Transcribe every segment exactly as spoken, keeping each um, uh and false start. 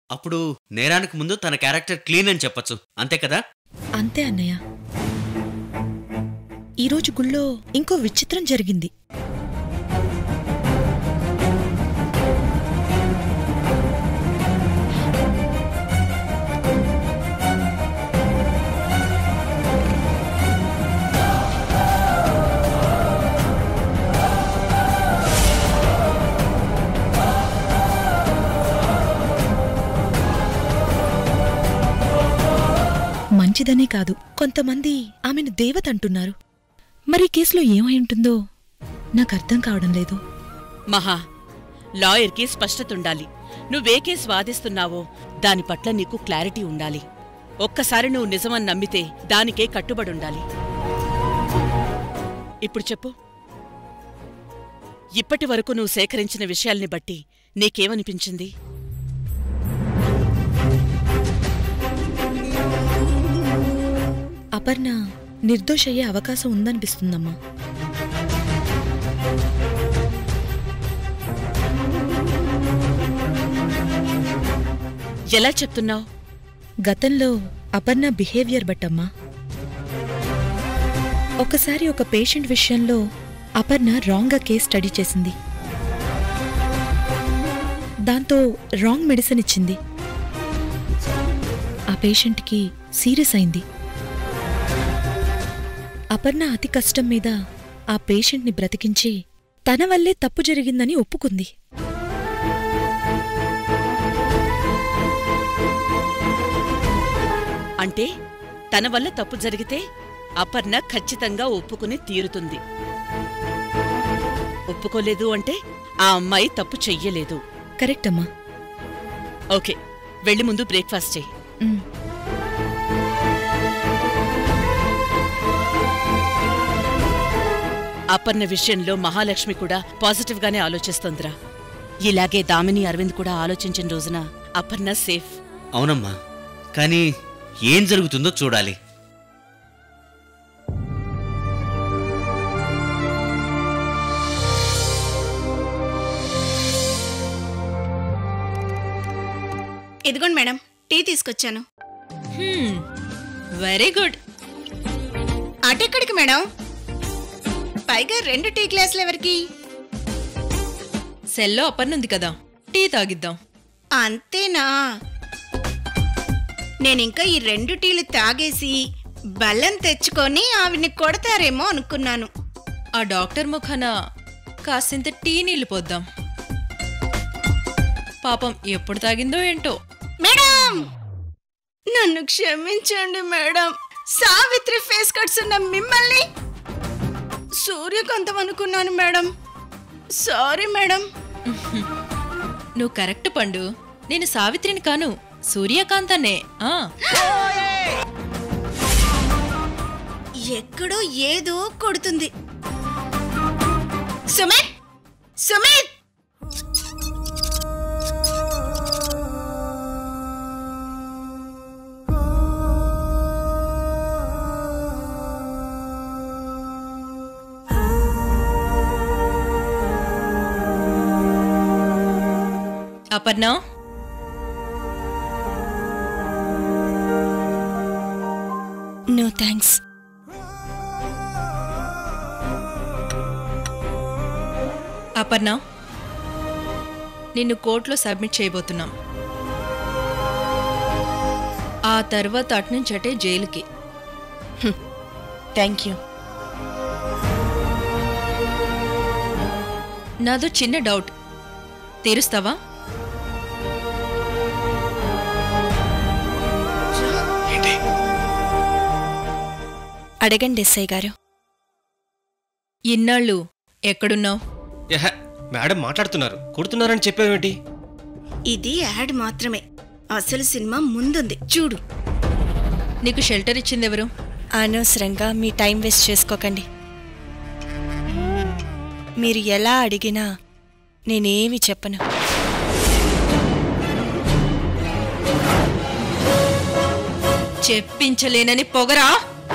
అప్పుడు నేరానికి ముందు తన క్యారెక్టర్ క్లీన్ అని చెప్పొచ్చు, అంతే కదా? అంతే అన్నయ్య. ఈరోజు గుళ్ళో ఇంకో విచిత్రం జరిగింది. మంచిదనే కాదు, కొంతమంది ఆమెను దేవత అంటున్నారు. మరి కేసులో ఏమై ఉంటుందో నాకర్థం కావడం లేదు. మహా, లాయర్కి స్పష్టతుండాలి. నువ్వే కేసు వాదిస్తున్నావో దాని పట్ల నీకు క్లారిటీ ఉండాలి. ఒక్కసారి నువ్వు నిజమని నమ్మితే దానికే కట్టుబడుండాలి. ఇప్పుడు చెప్పు, ఇప్పటి వరకు నువ్వు సేకరించిన విషయాల్ని బట్టి నీకేమనిపించింది? అపర్ణ నిర్దోషయ్యే అవకాశం ఉందనిపిస్తుందమ్మా. ఎలా చెప్తున్నావు? గతంలో అపర్ణ బిహేవియర్ బట్టమ్మా. ఒకసారి ఒక పేషెంట్ విషయంలో అపర్ణ రాంగ్గా కేస్ స్టడీ చేసింది. దాంతో రాంగ్ మెడిసిన్ ఇచ్చింది. ఆ పేషెంట్కి సీరియస్ అయింది. అపర్ణ అతి కష్టం మీద ఆ పేషెంట్ని బ్రతికించి తన వల్లే తప్పు జరిగిందని ఒప్పుకుంది. అంటే తన వల్ల తప్పు జరిగితే అపర్ణ ఖచ్చితంగా ఒప్పుకుని తీరుతుంది. ఒప్పుకోలేదు అంటే ఆ అమ్మాయి తప్పు చెయ్యలేదు. కరెక్ట్ అమ్మా. ఓకే, వెళ్ళి ముందు బ్రేక్ఫాస్ట్ చెయ్యి. అపర్ణ విషయంలో మహాలక్ష్మి కూడా పాజిటివ్ గానే ఆలోచిస్తోందిరా. ఇలాగే దామిని అరవింద్ కూడా ఆలోచించిన రోజున అపర్ణ సేఫ్. అవునమ్మా, కానీ ఏం జరుగుతుందో చూడాలి. ఇదిగోండి మేడం, టీ తీసుకొచ్చాను. Very good. అటెక్కడికి మేడం? పైగా రెండు టీ గ్లాసులు ఎవరికి? సెల్లో అపర్నుంది కదా, టీ తాగిద్దాం. అంతేనా? నేనింకా ఈ రెండు టీలు తాగేసి బెల్లం తెచ్చుకొని ఆవిడ్ని కొడతారేమో అనుకున్నాను. ఆ డాక్టర్ ముఖాన కాసింత టీ నీళ్లు పోద్దాం. పాపం ఎప్పుడు తాగిందో ఏంటో. మేడం, నన్ను క్షమించండి మేడం. సావిత్రి ఫేస్ కట్స్ ఉన్న మిమ్మల్ని సూర్యకాంతం అనుకున్నాను మేడం. Sorry madam. నువ్వు కరెక్ట్ పండు. నేను సావిత్రిని కాను, సూర్యకాంతనే. ఎక్కడో ఏదో కొడుతుంది. సుమిత్, సుమిత్! Aparna, no thanks. అపర్ణ, నిన్ను కోర్టులో సబ్మిట్ చేయబోతున్నాం. ఆ తర్వాత అట్నుంచటే జైలుకి. Thank you. నాదో చిన్న డౌట్, తీరుస్తావా? అడగండి ఎస్ఐ గారు. ఇన్నాళ్ళు ఎక్కడున్నావు? మేడం మాట్లాడుతున్నారు, కొడుతున్నారని చెప్పేవేంటి? ఇది యాడ్ మాత్రమే, అసలు సినిమా ముందుంది చూడు. నీకు షెల్టర్ ఇచ్చిందెవరు? అనవసరంగా మీ టైం వేస్ట్ చేసుకోకండి. మీరు ఎలా అడిగినా నేనేమి చెప్పను. చెప్పించలేనని పొగరా?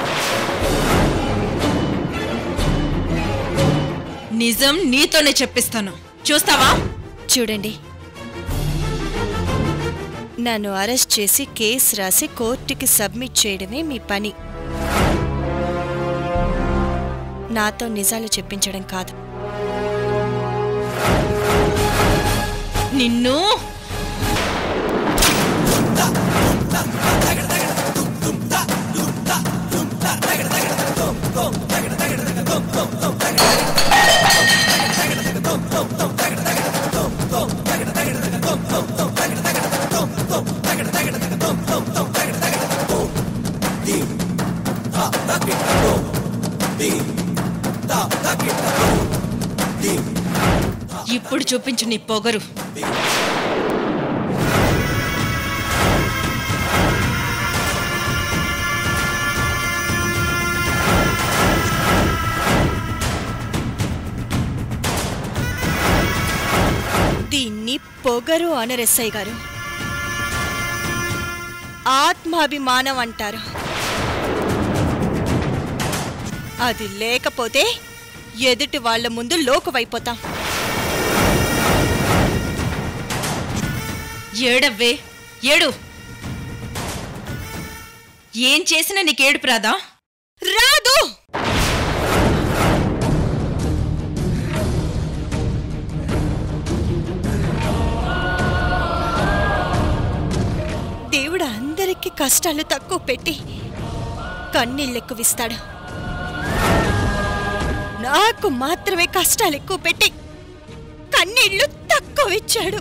నిజం నీతోనే చెప్పిస్తాను, చూస్తావా? చూడండి, నన్ను అరెస్ట్ చేసి కేసు రాసి కోర్టుకి సబ్మిట్ చేయడమే మీ పని, నాతో నిజాలు చెప్పించడం కాదు. నిన్ను ఇప్పుడు చూపించు నీ పొగరు. దీన్ని పొగరు అనరు ఎస్ఐ గారు, ఆత్మాభిమానం అంటారు. అది లేకపోతే ఎదుటి వాళ్ల ముందు లోకువైపోతాం. ఏడవ్వే ఏడు. ఏం చేసినా నీకేడుపు రాదా? రాదు. దేవుడు అందరికీ కష్టాలు తక్కువ పెట్టి కన్నీళ్ళెక్కువిస్తాడు. నాకు మాత్రమే కష్టాలు ఎక్కువ పెట్టి కన్నీళ్లు తక్కువ ఇచ్చాడు.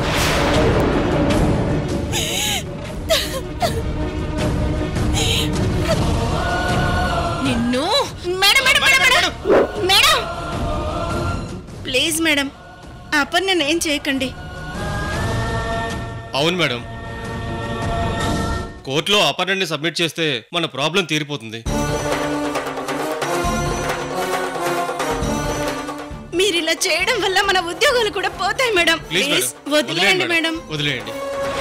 నిన్ను madam madam madam madam madam please madam, అపర్ణను ఏం చేయకండి. అవును మేడం, కోర్టులో అపర్ణని సబ్మిట్ చేస్తే మన ప్రాబ్లం తీరిపోతుంది. మీరు ఇలా చేయడం వల్ల మన ఉద్యోగాలు కూడా పోతాయి మేడం. ప్లీజ్ ప్లీజ్ వదిలేయండి మేడం. వదిలేయండి.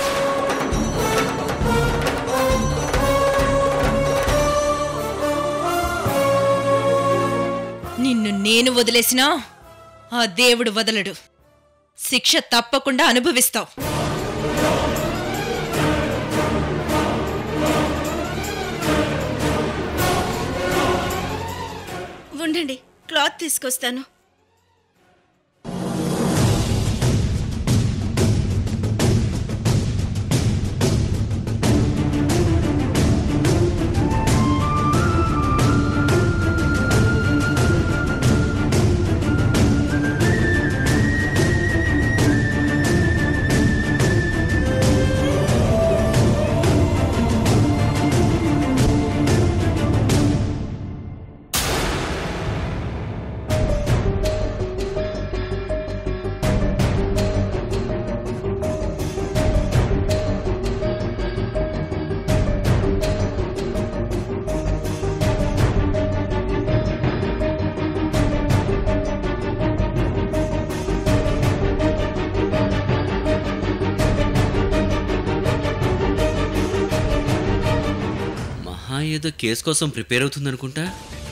నిన్ను నేను వదిలేసినా ఆ దేవుడు వదలడు. శిక్ష తప్పకుండా అనుభవిస్తావు. ఉండండి, క్లాత్ తీసుకొస్తాను. ఏదో కేసు కోసం ప్రిపేర్ అవుతుందనుకుంటా.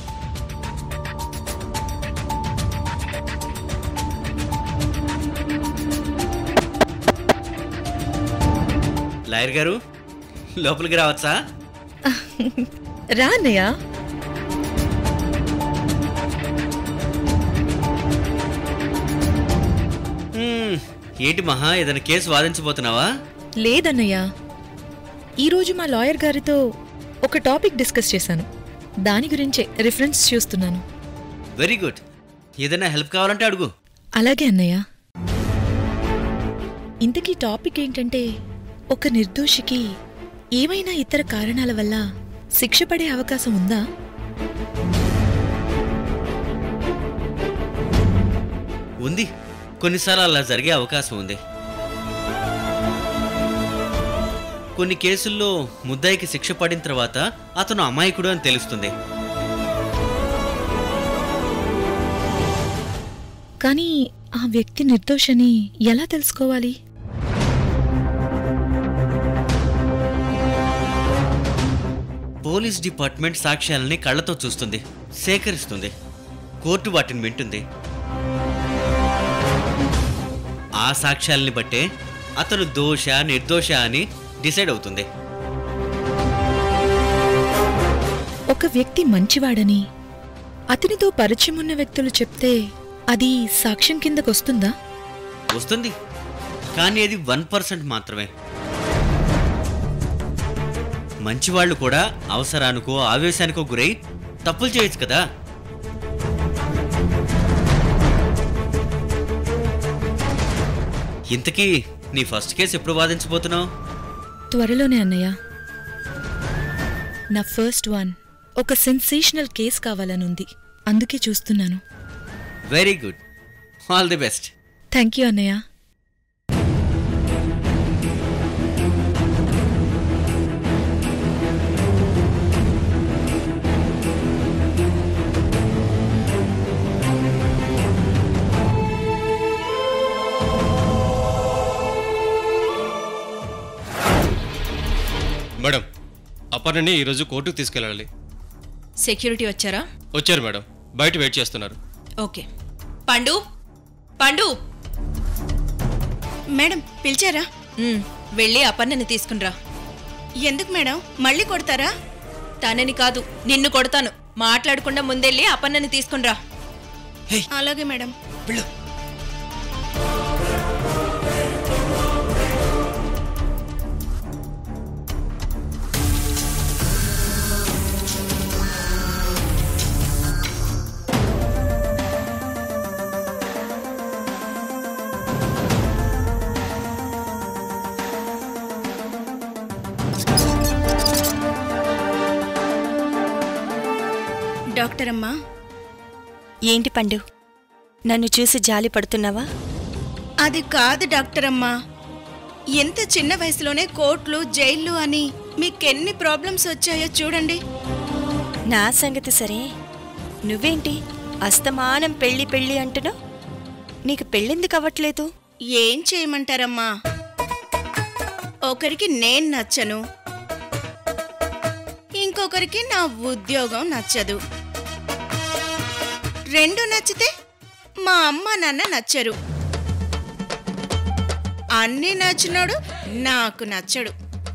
లాయర్ గారు లోపలికి రావచ్చా? రా అన్నయ్య. ఏంటి మహా, ఏదైనా కేసు వాదించబోతున్నావా? లేదన్నయ్య, ఈరోజు మా లాయర్ గారితో ఒక టాపిక్ డిస్కస్ చేశాను. దాని గురించే రిఫరెన్స్ చూస్తున్నాను. Very good. ఏదైనా హెల్ప్ కావాలంటే అడుగు. అలాగే అన్నయ్య. ఇంతకీ టాపిక్ ఏంటంటే, ఒక నిర్దోషికి ఏమైనా ఇతర కారణాల వల్ల శిక్ష పడే అవకాశం ఉందా? ఉంది. కొన్నిసార్లు అలా జరిగే అవకాశం ఉంది. కొన్ని కేసుల్లో ముద్దాయికి శిక్ష పడిన తర్వాత అతను అమాయకుడు అని తెలుస్తుంది. కానీ ఆ వ్యక్తి నిర్దోషని ఎలా తెలుసుకోవాలి? పోలీస్ డిపార్ట్మెంట్ సాక్ష్యాలని కళ్లతో చూస్తుంది, సేకరిస్తుంది. కోర్టు వాటిని వింటుంది. ఆ సాక్ష్యాలని బట్టే అతను దోష నిర్దోష అని డిసైడ్ అవుతుంది. ఒక వ్యక్తి మంచివాడని అతనితో పరిచయం ఉన్న వ్యక్తులు చెప్తే అది సాక్ష్యం కిందకొస్తుందా? వస్తుంది, కానీ అది వన్ పర్సెంట్ మాత్రమే. మంచివాళ్లు కూడా అవసరానికో ఆవేశానికో గురై తప్పులు చేయొచ్చు కదా. ఇంతకీ నీ ఫస్ట్ కేసు ఎప్పుడు వాదించబోతున్నావు? త్వరలోనే అన్నయ్య. నా ఫస్ట్ వన్ ఒక సెన్సేషనల్ కేస్ కావాలనుంది, అందుకే చూస్తున్నాను. Very good, all the best. Thank you అన్నయ్య. మేడం, అపర్ణని ఈరోజు కోర్టుకు తీసుకెళ్ళాలి. సెక్యూరిటీ వచ్చారా? వచ్చారు మేడం, బయట వెయిట్ చేస్తున్నారు. ఓకే. పండు పండు మేడం పిలిచారా? ఉమ్, వెళ్ళి అపర్ణని తీసుకునిరా. ఎందుకు మేడం, మళ్ళీ కొడతారా? తనని కాదు, నిన్ను కొడతాను. మాట్లాడకుండా ముందెళ్ళి అపర్ణని తీసుకునిరా. అలాగే మేడం. డాక్టర్ అమ్మా. ఏంటి పండు, నన్ను చూసి జాలి పడుతున్నావా? అది కాదు డాక్టర్ అమ్మా, ఎంత చిన్న వయసులోనే కోర్టులు జైళ్ళు అని మీకెన్ని ప్రాబ్లమ్స్ వచ్చాయో చూడండి. నా సంగతి సరే, నువ్వేంటి అస్తమానం పెళ్ళి పెళ్ళి అంటున్నావు? నీకు పెళ్ళెందుకు అవ్వట్లేదు? ఏం చేయమంటారమ్మా, ఒకరికి నేను నచ్చను, ఇంకొకరికి నా ఉద్యోగం నచ్చదు. రెండు నచ్చితే మా అమ్మ నాన్న నచ్చరు. అన్నీ నచ్చినోడు నాకు నచ్చడు.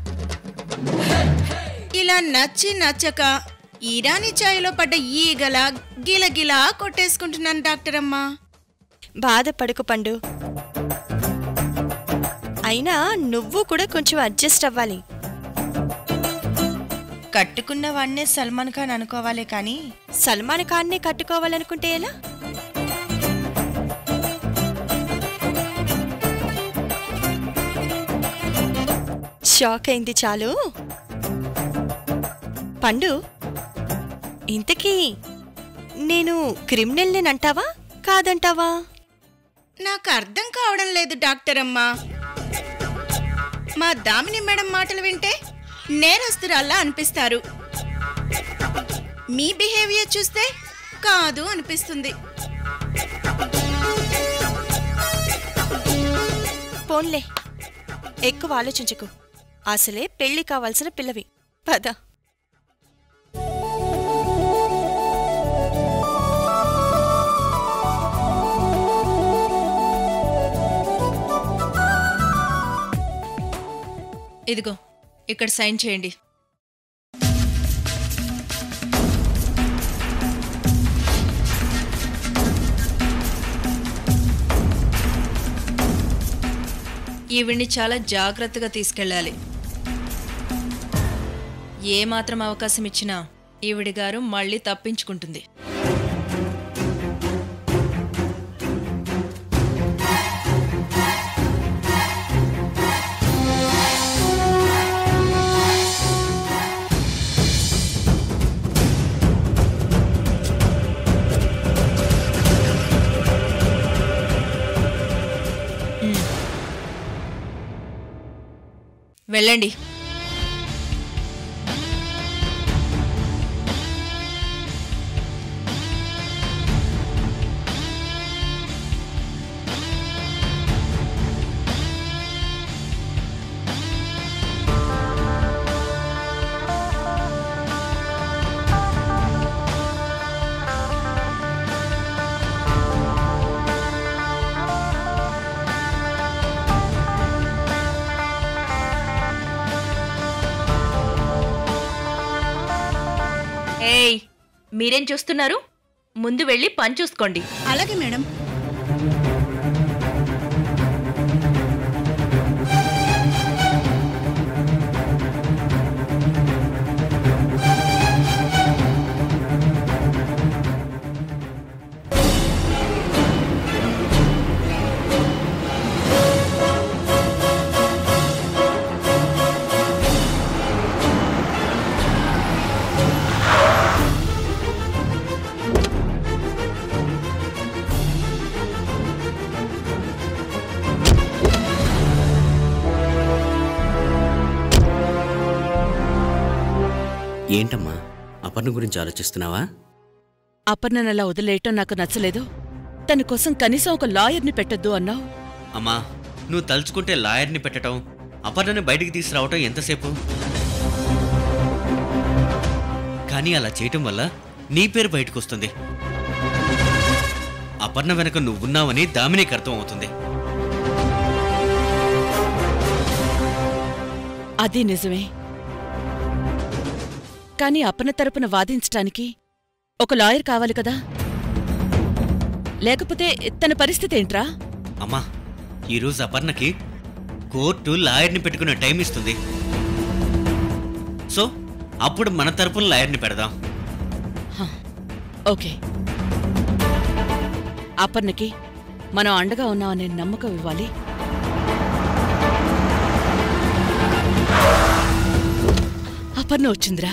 ఇలా నచ్చి నచ్చక ఇరానీ ఛాయలో పడ్డ ఈగలా గిలగిలా కొట్టేసుకుంటున్నాను డాక్టర్ అమ్మా. బాధపడుకు పండు, అయినా నువ్వు కూడా కొంచెం అడ్జస్ట్ అవ్వాలి. కట్టుకున్న వాణ్ణే సల్మాన్ ఖాన్ అనుకోవాలే కానీ సల్మాన్ ఖాన్నే కట్టుకోవాలనుకుంటే ఎలా? షాక్ అయింది చాలు. పండు, ఇంతకీ నేను క్రిమినల్నేనంటావా కాదంటావా? నాకు అర్థం కావడం లేదు డాక్టర్ అమ్మా. మా దామిని మేడం మాటలు వింటే నేరస్తురాల్లా అనిపిస్తారు. మీ బిహేవియర్ చూస్తే కాదు అనిపిస్తుంది. పోన్లే, ఎక్కువ ఆలోచించకు. అసలే పెళ్లి కావాల్సిన పిల్లవి. పద. ఇదిగో ఇక్కడ సైన్ చేయండి. ఈవిడ్ని చాలా జాగ్రత్తగా తీసుకెళ్ళాలి. ఏ మాత్రం అవకాశం ఇచ్చినా ఈవిడి గారు మళ్ళీ తప్పించుకుంటుంది. వెళ్ళండి. మీరేం చూస్తున్నారు? ముందు వెళ్ళి పని చూసుకోండి. అలాగే మేడం. ఏంటమ్మా, అపర్ణ గురించి ఆలోచిస్తున్నావా? అపర్ణనలా వదిలేయటం నాకు నచ్చలేదు. తన కోసం కనీసం ఒక లాయర్ని పెట్టొద్దు అన్నావు. అమ్మా, నువ్వు తలుచుకుంటే లాయర్ని పెట్టడం, అపర్ణని బయటికి తీసుకురావటం ఎంతసేపు? కానీ అలా చేయటం వల్ల నీ పేరు బయటకు వస్తుంది. అపర్ణ వెనక నువ్వున్నావని దామినికి అర్థం అవుతుంది. అది నిజమే. కానీ అపర్ణ తరపున వాదించటానికి ఒక లాయర్ కావాలి కదా. లేకపోతే తన పరిస్థితి ఏంట్రా? అమ్మా, ఈరోజు అపర్ణకి కోర్టు లాయర్ని పెట్టుకునే టైం ఇస్తుంది. సో అప్పుడు మన తరపున లాయర్ని పెడదాం. ఓకే, అపర్ణకి మనం అండగా ఉన్నామనే నమ్మకం ఇవ్వాలి. అపర్ణ వచ్చిందిరా.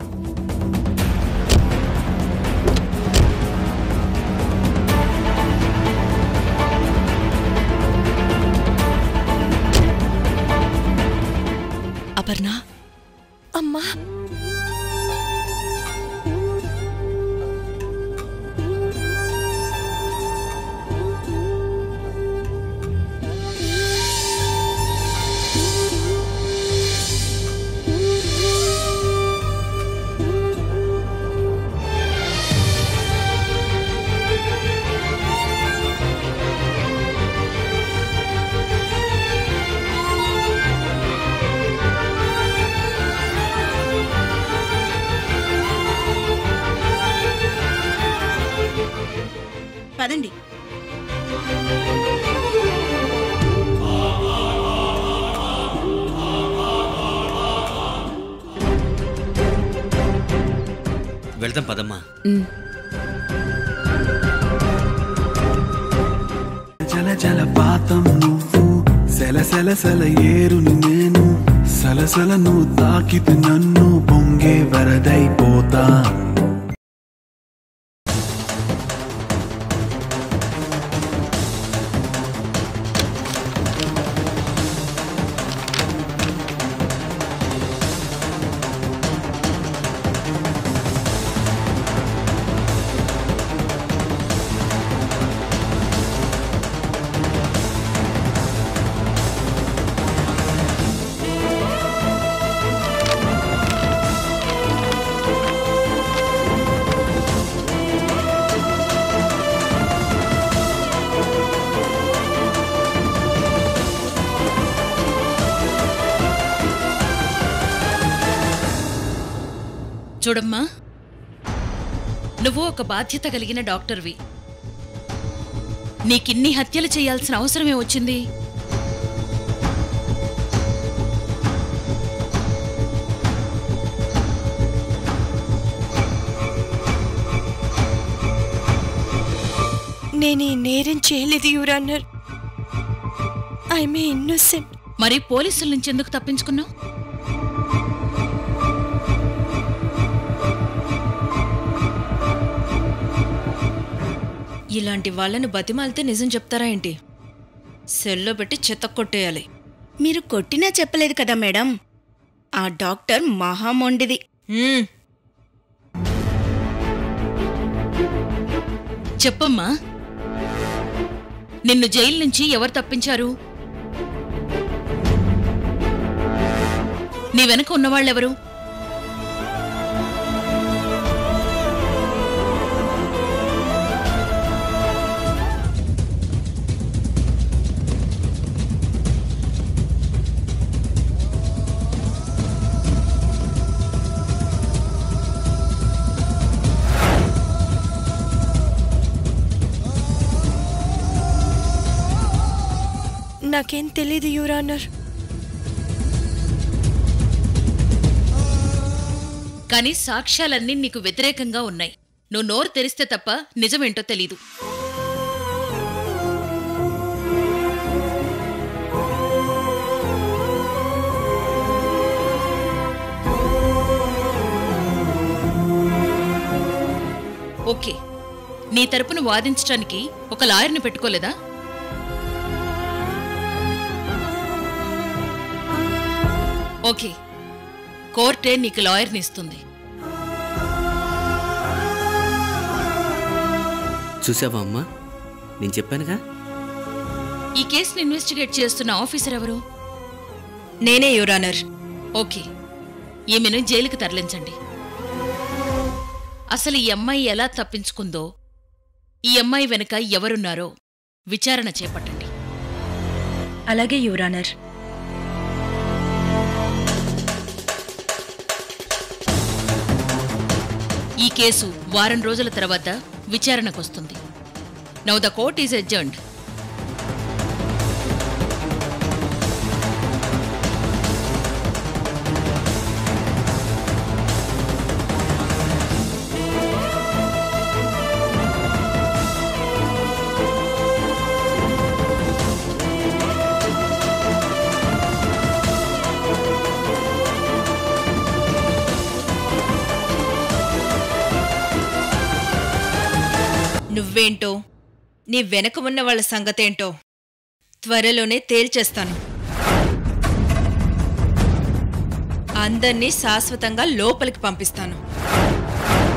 అపర్ణ, అమ్మా, పదండి. వెళ్దాం పదమ్మా. జల జలపాతం నువ్వు, సెల సెల సెల ఏరును నేను, సలసల నువ్వు తాకితే నన్ను పొంగే వరదైపోతా. చూడమ్మా, నువ్వు ఒక బాధ్యత కలిగిన డాక్టర్వి. నీకిన్ని హత్యలు చేయాల్సిన అవసరమే వచ్చింది? నేను ఈ నేరం చేయలేదు యువరానర్. I'm innocent. మరి పోలీసుల నుంచి ఎందుకు తప్పించుకున్నావు? ఇలాంటి వాళ్ళని బతిమాలితే నిజం చెప్తారా ఏంటి? సెల్లో పెట్టి చెత్త కొట్టేయాలి. మీరు కొట్టినా చెప్పలేదు కదా మేడం. ఆ డాక్టర్ మహామొండిది. హ్మ్. చెప్పమ్మా, నిన్ను జైలు నుంచి ఎవరు తప్పించారు? నీ వెనక ఉన్నవాళ్ళెవరు? నాకేం తెలీదు యువరానర్. కాని సాక్ష్యాలన్నీ నీకు వ్యతిరేకంగా ఉన్నాయి. నువ్వు నోరు తెరిస్తే తప్ప నిజమేంటో తెలీదు. ఓకే, నీ తరపున వాదించటానికి ఒక లాయర్ని పెట్టుకోలేదా? ఓకే, కోర్టే నీకు లాయర్ని ఇస్తుంది. చూసావా అమ్మా, నేను చెప్పానుగా. ఈ కేసుని ఇన్వెస్టిగేట్ చేస్తున్న ఆఫీసర్ ఎవరు? నేనే యువరానర్. ఓకే, ఈమెను జైలుకి తరలించండి. అసలు ఈ అమ్మాయి ఎలా తప్పించుకుందో, ఈ అమ్మాయి వెనుక ఎవరున్నారో విచారణ చేపట్టండి. అలాగే యువరానర్. ఈ కేసు వారం రోజుల తర్వాత విచారణకొస్తుంది. Now the court is adjourned. నువ్వేంటో, నీ వెనక ఉన్న వాళ్ళ సంగతేంటో త్వరలోనే తేల్చేస్తాను. అందర్నీ శాశ్వతంగా లోపలికి పంపిస్తాను.